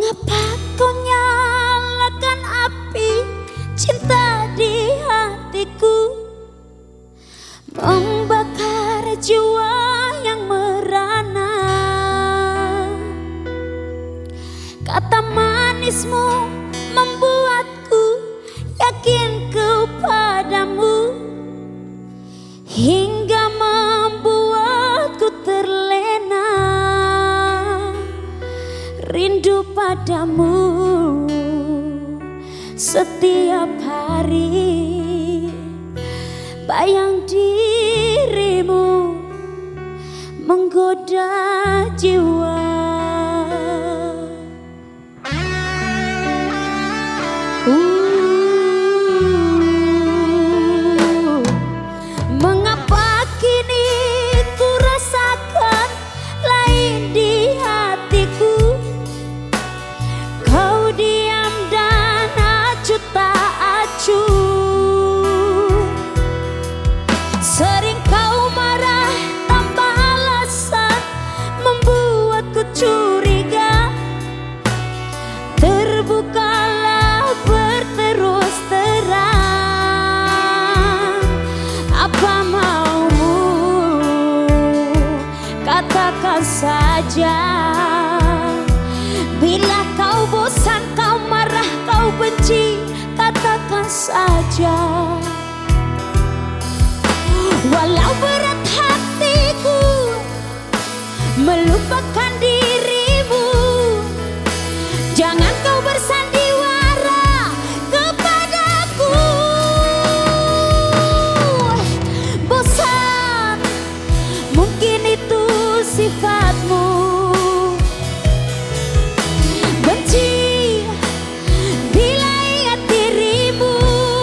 Mengapa kau nyalakan api cinta di hatiku, membakar jiwa yang merana. Kata manismu membuatku yakin kepadamu, hingga membuatku terlena rindu padamu setiap hari. Bayang dirimu menggoda jiwa. Mengapa kini ku rasakan lain di hatiku? Kau diam dan acuh tak acuh. Sering kau marah tanpa alasan, membuatku curiga. Terbukalah berterus terang, apa maumu katakan saja. Bila kau bosan, kau marah, kau benci, katakan saja. Walau berat hatiku melupakan dirimu, jangan kau bersandiwara kepadaku. Bosan, mungkin itu sifatmu. Benci bila lihat dirimu.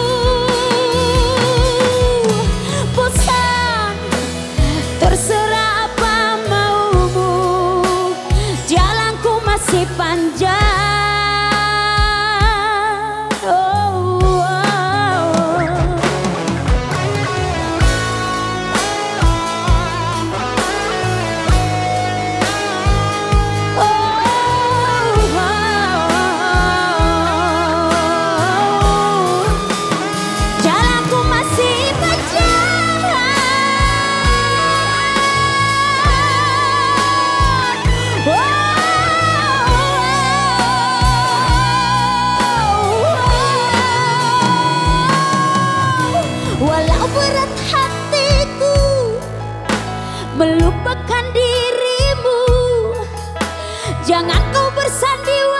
Bosan, terserah apa maumu, jalanku masih panjang. Walau berat hatiku melupakan dirimu, jangan kau bersandiwara